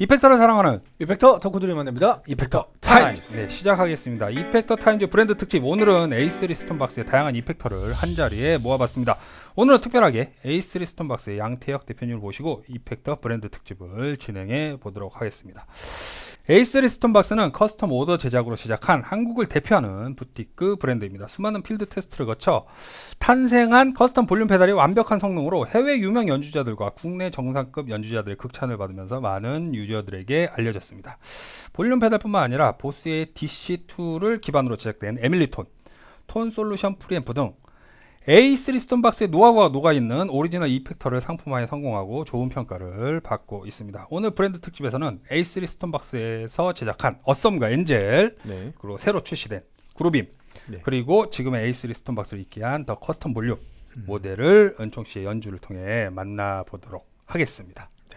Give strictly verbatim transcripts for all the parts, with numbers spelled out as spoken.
이펙터를 사랑하는 이펙터 덕후들이 만납니다. 이펙터 타임즈. 타임즈. 네, 시작하겠습니다. 이펙터 타임즈 브랜드 특집. 오늘은 에이 쓰리 스톤박스의 다양한 이펙터를 한 자리에 모아봤습니다. 오늘은 특별하게 에이 쓰리 스톤박스의 양태혁 대표님을 모시고 이펙터 브랜드 특집을 진행해 보도록 하겠습니다. 에이 쓰리 스톤박스는 커스텀 오더 제작으로 시작한 한국을 대표하는 부티크 브랜드입니다. 수많은 필드 테스트를 거쳐 탄생한 커스텀 볼륨 페달이 완벽한 성능으로 해외 유명 연주자들과 국내 정상급 연주자들의 극찬을 받으면서 많은 유저들에게 알려졌습니다. 볼륨 페달뿐만 아니라 보스의 디씨 투를 기반으로 제작된 에밀리톤, 톤 솔루션 프리앰프 등 에이 쓰리 스톤박스의 노하우가 녹아있는 오리지널 이펙터를 상품화에 성공하고 좋은 평가를 받고 있습니다. 오늘 브랜드 특집에서는 에이 쓰리 스톤박스에서 제작한 어썸과 엔젤, 네. 그리고 새로 출시된 그루빔, 네. 그리고 지금의 에이 쓰리 스톤박스를 있게 한 더 커스텀 볼륨 음. 모델을 은총씨의 연주를 통해 만나보도록 하겠습니다. 네.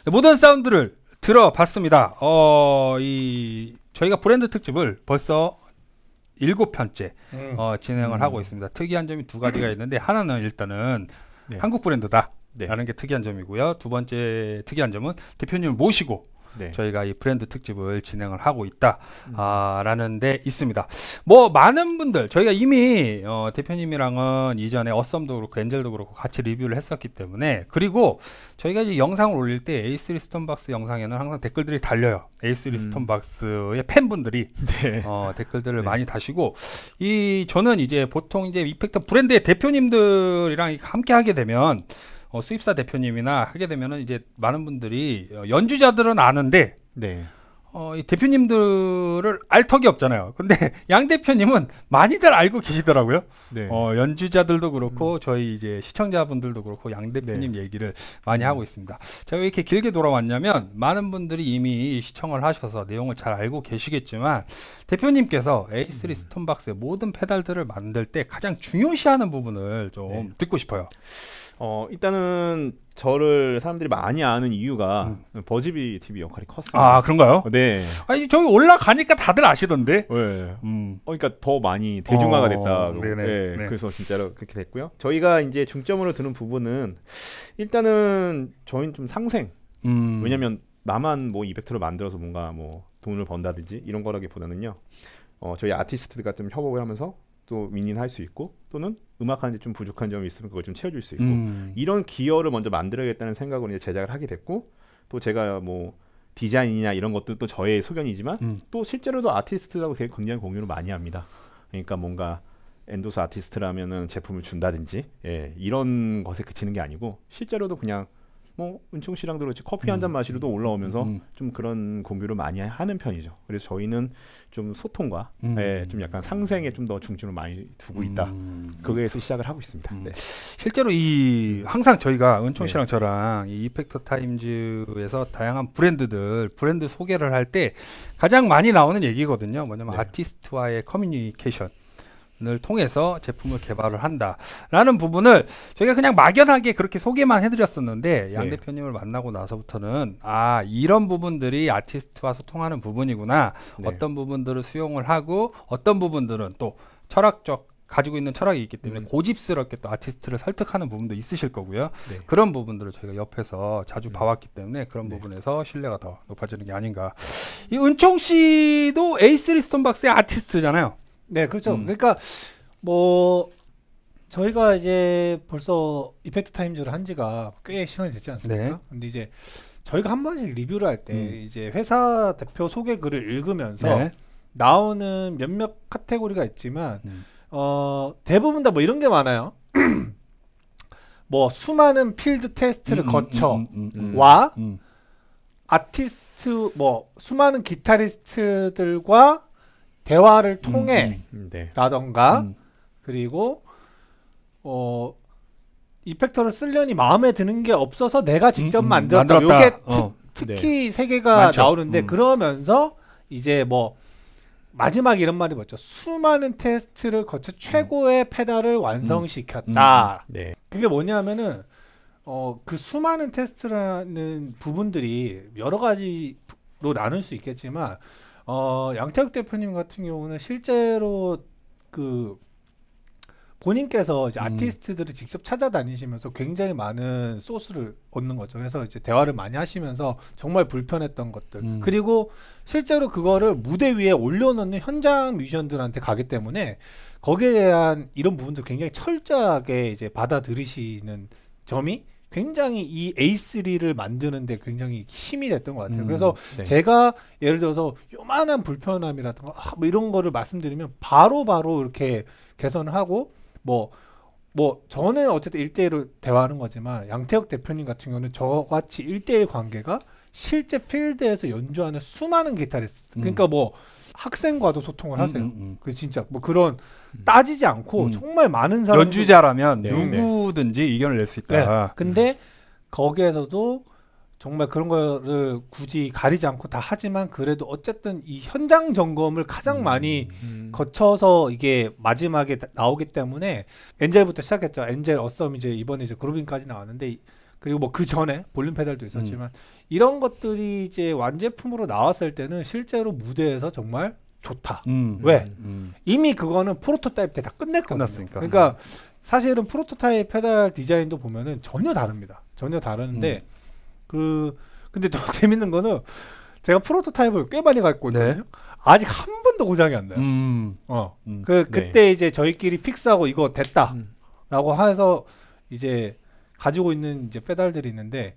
모던 사운드를 들어봤습니다. 어, 이 저희가 브랜드 특집을 벌써 일곱 편째 음. 어, 진행을 음. 하고 있습니다. 특이한 점이 두 가지가 있는데 하나는 일단은 네. 한국 브랜드다 네. 라는 게 특이한 점이고요. 두 번째 특이한 점은 대표님을 모시고 네. 저희가 이 브랜드 특집을 진행을 하고 있다 음. 아, 라는 데 있습니다. 뭐 많은 분들 저희가 이미 어, 대표님이랑은 이전에 어썸도 그렇고 엔젤도 그렇고 같이 리뷰를 했었기 때문에, 그리고 저희가 이제 영상을 올릴 때 에이 쓰리 스톤박스 영상에는 항상 댓글들이 달려요. 에이 쓰리 음. 스톤박스의 팬분들이 네. 어, 댓글들을 네. 많이 다시고, 이 저는 이제 보통 이제 이펙터 브랜드의 대표님들이랑 함께 하게 되면 어, 수입사 대표님이나 하게 되면은 이제 많은 분들이 어, 연주자들은 아는데 네. 어, 이 대표님들을 알 턱이 없잖아요. 근데 양 대표님은 많이들 알고 계시더라고요. 네. 어, 연주자들도 그렇고 저희 이제 시청자분들도 그렇고 양 대표님 네. 얘기를 많이 음. 하고 있습니다. 제가 왜 이렇게 길게 돌아왔냐면 많은 분들이 이미 시청을 하셔서 내용을 잘 알고 계시겠지만, 대표님께서 에이 쓰리 음. 스톤박스의 모든 페달들을 만들 때 가장 중요시하는 부분을 좀 네. 듣고 싶어요. 어 일단은 저를 사람들이 많이 아는 이유가 버즈비 티비 역할이 컸어요. 아, 그런가요? 네. 아니, 저기 올라가니까 다들 아시던데. 네. 음. 어, 그러니까 더 많이 대중화가 어, 됐다고. 네네, 네, 네. 그래서 진짜로 그렇게 됐고요. 저희가 이제 중점으로 두는 부분은 일단은 저희는 좀 상생. 음. 왜냐면 나만 뭐 이펙터를 만들어서 뭔가 뭐 돈을 번다든지 이런 거라기보다는요. 어, 저희 아티스트가 좀 협업을 하면서 또 윈윈할 수 있고, 또는 음악하는데 좀 부족한 점이 있으면 그걸 좀 채워줄 수 있고, 음. 이런 기여를 먼저 만들어야겠다는 생각으로 이제 제작을 하게 됐고, 또 제가 뭐 디자인이나 이런 것도 또 저의 소견이지만 음. 또 실제로도 아티스트라고 되게 굉장히 공유를 많이 합니다. 그러니까 뭔가 엔도스 아티스트라면은 제품을 준다든지, 예, 이런 것에 그치는 게 아니고 실제로도 그냥 뭐 은총 씨랑도 그렇지 커피 한 잔 음. 마시러도 올라오면서 음. 좀 그런 공유를 많이 하는 편이죠. 그래서 저희는 좀 소통과 음. 예, 좀 약간 상생에 좀 더 중점을 많이 두고 있다. 음. 거기에서 시작을 하고 있습니다. 음. 네. 실제로 이 항상 저희가 은총 네. 씨랑 저랑 이 이펙터 타임즈에서 다양한 브랜드들 브랜드 소개를 할 때 가장 많이 나오는 얘기거든요. 뭐냐면 네. 아티스트와의 커뮤니케이션 을 통해서 제품을 개발을 한다라는 부분을 저희가 그냥 막연하게 그렇게 소개만 해드렸었는데, 양 네. 대표님을 만나고 나서부터는 아, 이런 부분들이 아티스트와 소통하는 부분이구나. 네. 어떤 부분들을 수용을 하고 어떤 부분들은 또 철학적 가지고 있는 철학이 있기 때문에 음. 고집스럽게 또 아티스트를 설득하는 부분도 있으실 거고요. 네. 그런 부분들을 저희가 옆에서 자주 음. 봐왔기 때문에 그런 네. 부분에서 신뢰가 더 높아지는 게 아닌가. 이 은총 씨도 에이 쓰리 스톤박스의 아티스트잖아요. 네, 그렇죠. 음. 그러니까 뭐 저희가 이제 벌써 이펙트 타임즈를 한 지가 꽤 시간이 됐지 않습니까? 네. 근데 이제 저희가 한 번씩 리뷰를 할 때 음. 이제 회사 대표 소개 글을 읽으면서 네. 나오는 몇몇 카테고리가 있지만 음. 어 대부분 다 뭐 이런 게 많아요. 뭐 수많은 필드 테스트를 음, 음, 거쳐 음, 음, 음, 와 음. 아티스트 뭐 수많은 기타리스트들과 대화를 통해 음, 네. 라던가 음. 그리고 어 이펙터를 쓰려니 마음에 드는 게 없어서 내가 직접 음, 음, 만들었다. 만들었다. 요게 특, 어. 특히 세 개가 많죠. 나오는데 음. 그러면서 이제 뭐 마지막 이런 말이 뭐죠? 수많은 테스트를 거쳐 최고의 페달을 완성시켰다. 네. 그게 뭐냐면은 어 그 수많은 테스트라는 부분들이 여러 가지로 나눌 수 있겠지만 어 양태욱 대표님 같은 경우는 실제로 그 본인께서 이제 음. 아티스트들을 직접 찾아다니시면서 굉장히 많은 소스를 얻는 거죠. 그래서 이제 대화를 많이 하시면서 정말 불편했던 것들 음. 그리고 실제로 그거를 무대 위에 올려놓는 현장 뮤지션들한테 가기 때문에 거기에 대한 이런 부분들 굉장히 철저하게 이제 받아들이시는 점이 굉장히 이 에이 쓰리를 만드는데 굉장히 힘이 됐던 것 같아요. 음. 그래서 네. 제가 예를 들어서 요만한 불편함이라든가 아, 뭐 이런 거를 말씀드리면 바로 바로 이렇게 개선을 하고 뭐 뭐 저는 어쨌든 일대일로 대화하는 거지만 양태혁 대표님 같은 경우는 저같이 일대일 관계가 실제 필드에서 연주하는 수많은 기타리스트 음. 그러니까 뭐 학생과도 소통을 하세요. 음, 음, 그 진짜 뭐 그런 따지지 않고 음. 정말 많은 음. 사람 연주자라면 네. 누구든지 이견을 낼 수 네. 있다. 근데 거기에서도 정말 그런 거를 굳이 가리지 않고 다 하지만 그래도 어쨌든 이 현장 점검을 가장 음. 많이 음. 거쳐서 이게 마지막에 나- 나오기 때문에 엔젤부터 시작했죠. 엔젤 어썸 이제 이번에 이제 그루빙까지 나왔는데 이- 그리고 뭐 그 전에 볼륨 페달도 있었지만 음. 이런 것들이 이제 완제품으로 나왔을 때는 실제로 무대에서 정말 좋다. 음. 왜? 음. 이미 그거는 프로토타입 때 다 끝냈거든요. 끝났으니까. 그러니까 사실은 프로토타입 페달 디자인도 보면은 전혀 다릅니다. 전혀 다른데 음. 그 근데 또 재밌는 거는 제가 프로토타입을 꽤 많이 갖고 있거든요. 네. 아직 한 번도 고장이 안 나요. 음. 어. 음. 그 그때 네. 이제 저희끼리 픽스하고 이거 됐다라고 음. 해서 이제 가지고 있는 이제 페달들이 있는데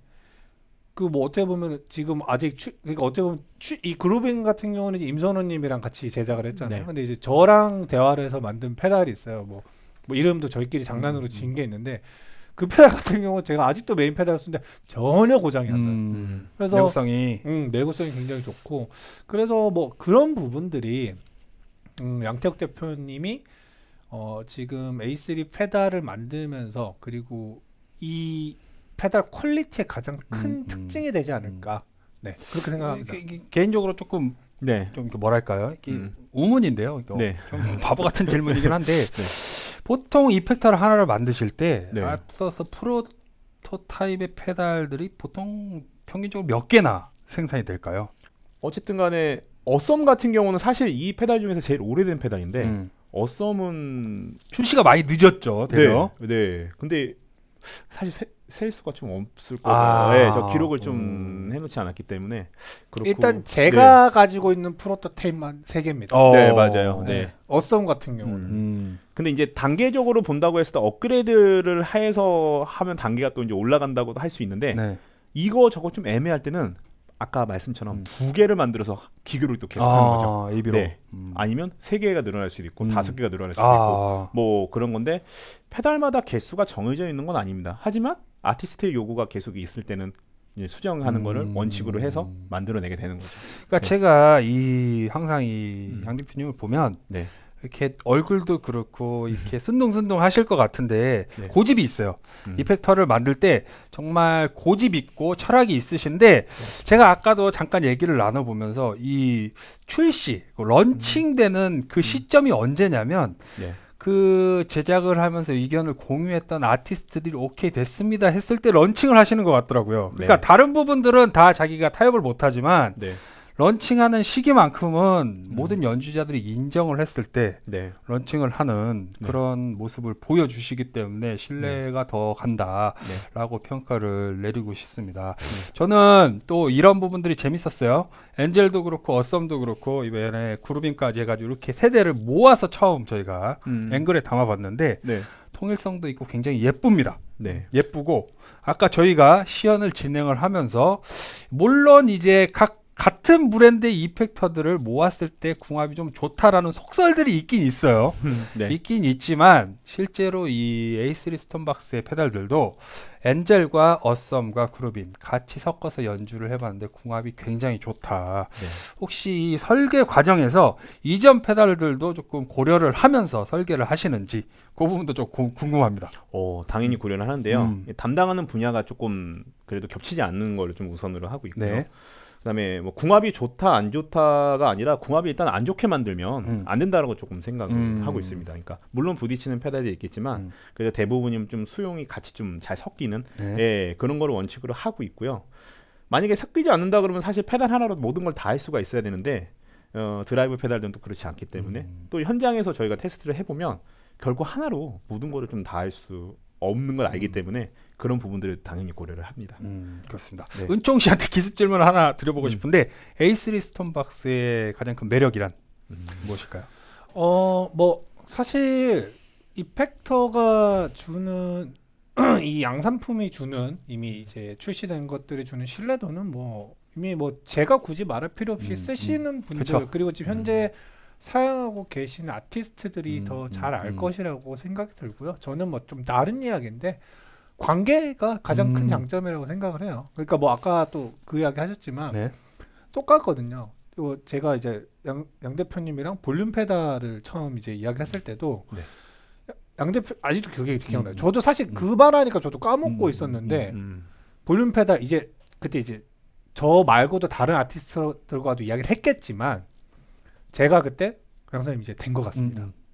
그 뭐 어떻게 보면 지금 아직 추, 그러니까 어떻게 보면 추, 이 그루빙 같은 경우는 이제 임선호님이랑 같이 제작을 했잖아요. 네. 근데 이제 저랑 대화를 해서 만든 페달이 있어요. 뭐, 뭐 이름도 저희끼리 장난으로 음. 지은 게 있는데 그 페달 같은 경우 제가 아직도 메인 페달을 쓰는데 전혀 고장이 안 나요. 음. 그래서 내구성이 음, 내구성이 굉장히 좋고 그래서 뭐 그런 부분들이 음, 양태혁 대표님이 어, 지금 에이 쓰리 페달을 만들면서 그리고 이 페달 퀄리티의 가장 큰 음, 특징이 음, 되지 않을까. 네, 그렇게 생각합니다. 게, 게, 개인적으로 조금 네. 좀 뭐랄까요? 이게 음. 우문인데요. 네. 좀 바보 같은 질문이긴 한데 네. 보통 이펙터를 하나를 만드실 때 네. 앞서서 프로토타입의 페달들이 보통 평균적으로 몇 개나 생산이 될까요? 어쨌든 간에 어썸 같은 경우는 사실 이 페달 중에서 제일 오래된 페달인데 음. 어썸은 출시가 많이 늦었죠. 대려. 네. 네. 근데 사실 세, 셀 수가 좀 없을 거예요. 아, 네, 저 기록을 좀 음. 해놓지 않았기 때문에 그렇고, 일단 제가 네. 가지고 있는 프로토타입만 세 개입니다. 어, 네, 맞아요. 네. 네. 어썸 같은 경우는. 음. 근데 이제 단계적으로 본다고 했을 때 업그레이드를 해서 하면 단계가 또 이제 올라간다고도 할 수 있는데 네. 이거 저거 좀 애매할 때는 아까 말씀처럼 음. 두 개를 만들어서 기교를 또 계속 아, 하는 거죠. 에이비로. 네. 음. 아니면 세 개가 늘어날 수도 있고 음. 다섯 개가 늘어날 수도 아. 있고 뭐 그런 건데 페달마다 개수가 정해져 있는 건 아닙니다. 하지만 아티스트의 요구가 계속 있을 때는 이제 수정하는 음. 거를 원칙으로 해서 만들어내게 되는 거죠. 그러니까 네. 제가 이 항상 이 양 대표님을 보면 네. 이렇게 얼굴도 그렇고 이렇게 순둥순둥 하실 것 같은데 네. 고집이 있어요. 음. 이펙터를 만들 때 정말 고집 있고 철학이 있으신데 네. 제가 아까도 잠깐 얘기를 나눠보면서 이 출시, 런칭되는 음. 그 시점이 음. 언제냐면 네. 그 제작을 하면서 의견을 공유했던 아티스트들이 오케이 됐습니다 했을 때 런칭을 하시는 것 같더라고요. 그러니까 네. 다른 부분들은 다 자기가 타협을 못하지만 네. 런칭하는 시기만큼은 음. 모든 연주자들이 인정을 했을 때 네. 런칭을 하는 네. 그런 모습을 보여주시기 때문에 신뢰가 네. 더 간다라고 네. 평가를 내리고 싶습니다. 네. 저는 또 이런 부분들이 재밌었어요. 엔젤도 그렇고 어썸도 그렇고 이번에 그루빙까지 해가지고 이렇게 세대를 모아서 처음 저희가 음. 앵글에 담아봤는데 네. 통일성도 있고 굉장히 예쁩니다. 네. 예쁘고 아까 저희가 시연을 진행을 하면서 물론 이제 각 같은 브랜드의 이펙터들을 모았을 때 궁합이 좀 좋다라는 속설들이 있긴 있어요. 네. 있긴 있지만 실제로 이 에이 쓰리 스톤박스의 페달들도 엔젤과 어썸과 그루빙 같이 섞어서 연주를 해봤는데 궁합이 굉장히 좋다. 네. 혹시 이 설계 과정에서 이전 페달들도 조금 고려를 하면서 설계를 하시는지 그 부분도 좀 고, 궁금합니다. 어, 당연히 고려를 하는데요. 음. 담당하는 분야가 조금 그래도 겹치지 않는 걸 좀 우선으로 하고 있고요. 네. 그다음에 뭐 궁합이 좋다 안 좋다가 아니라 궁합이 일단 안 좋게 만들면 음. 안 된다라고 조금 생각을 음. 하고 있습니다. 그러니까 물론 부딪히는 페달이 있겠지만 음. 그래서 대부분이 좀 수용이 같이 좀 잘 섞이는 네. 예, 그런 거를 원칙으로 하고 있고요. 만약에 섞이지 않는다 그러면 사실 페달 하나로 모든 걸 다 할 수가 있어야 되는데 어, 드라이브 페달들은 또 그렇지 않기 때문에 음. 또 현장에서 저희가 테스트를 해보면 결국 하나로 모든 거를 좀 다 할 수 없는 걸 알기 음. 때문에 그런 부분들을 당연히 고려를 합니다. 음, 그렇습니다. 네. 은총 씨한테 기습 질문을 하나 드려보고 음. 싶은데 에이 쓰리 스톤박스의 가장 큰 매력이란 음. 무엇일까요? 어, 뭐 사실 이펙터가 주는 이 양산품이 주는 이미 이제 출시된 것들이 주는 신뢰도는 뭐 이미 뭐 제가 굳이 말할 필요 없이 음, 쓰시는 음. 분들 그쵸? 그리고 지금 현재 음. 사용하고 계시는 아티스트들이 음, 더 잘 알 음, 것이라고 생각이 들고요. 저는 뭐 좀 다른 이야기인데 관계가 가장 음. 큰 장점이라고 생각을 해요. 그러니까 뭐 아까 또 그 이야기 하셨지만 네. 똑같거든요. 또 제가 이제 양, 양 대표님이랑 볼륨 페달을 처음 이제 이야기했을 때도 네. 양 대표 아직도 그게 기억나요. 음. 저도 사실 음. 그 말하니까 저도 까먹고 음. 있었는데 음. 음. 볼륨 페달 이제 그때 이제 저 말고도 다른 아티스트들과도 이야기를 했겠지만 제가 그때 양 선생님 이제 된 것 같습니다. 음.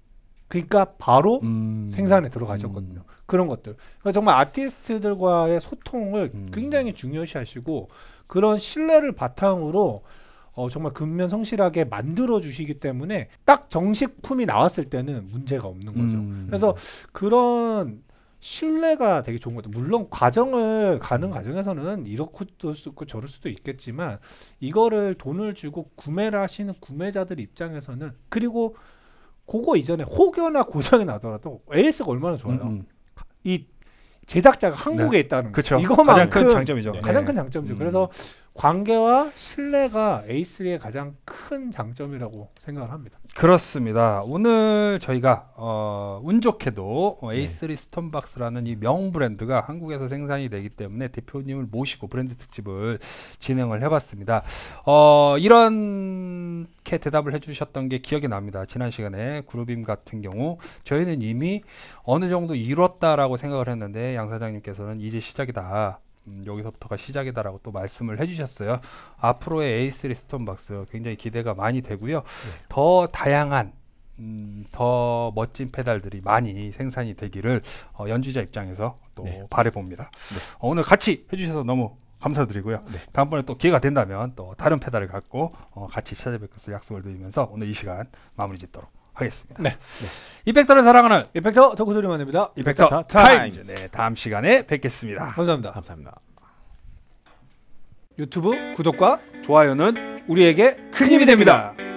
그러니까 바로 음. 생산에 들어가셨거든요. 음. 그런 것들. 그러니까 정말 아티스트들과의 소통을 음. 굉장히 중요시하시고 그런 신뢰를 바탕으로 어, 정말 근면 성실하게 만들어 주시기 때문에 딱 정식품이 나왔을 때는 문제가 없는 거죠. 음. 그래서 그런 신뢰가 되게 좋은 것같아요. 물론 과정을 가는 과정에서는 이렇고도 쓰고 저럴 수도 있겠지만 이거를 돈을 주고 구매를 하시는 구매자들 입장에서는 그리고 그거 이전에 혹여나 고장이 나더라도 에이에스가 얼마나 좋아요. 음, 음. 이 제작자가 한국에 있다는 거. 그렇죠. 이거만큼 가장 큰 장점이죠. 네. 가장 네. 큰 장점이죠. 음. 그래서 관계와 신뢰가 에이쓰리의 가장 큰 장점이라고 생각을 합니다. 그렇습니다. 오늘 저희가 어, 운 좋게도 어, 에이쓰리 스톤박스라는 이 명 브랜드가 한국에서 생산이 되기 때문에 대표님을 모시고 브랜드 특집을 진행을 해봤습니다. 어, 이렇게 대답을 해주셨던 게 기억이 납니다. 지난 시간에 그루빔 같은 경우 저희는 이미 어느 정도 이뤘다라고 생각을 했는데 양 사장님께서는 이제 시작이다. 음, 여기서부터가 시작이다라고 또 말씀을 해주셨어요. 앞으로의 에이쓰리 스톤박스 굉장히 기대가 많이 되고요. 네. 더 다양한 음, 더 멋진 페달들이 많이 생산이 되기를 어, 연주자 입장에서 또 네. 바라봅니다. 네. 어, 오늘 같이 해주셔서 너무 감사드리고요. 네. 다음번에 또 기회가 된다면 또 다른 페달을 갖고 어, 같이 찾아뵐 것을 약속을 드리면서 오늘 이 시간 마무리 짓도록 하겠습니다. 네. 이펙터를 사랑하는 이펙터 덕후소리만입니다. 이펙터 이펙터 타임즈. 타임즈. 네, 다음 시간에 뵙겠습니다. 감사합니다. 감사합니다. 유튜브 구독과 좋아요는 우리에게 큰 힘이 됩니다.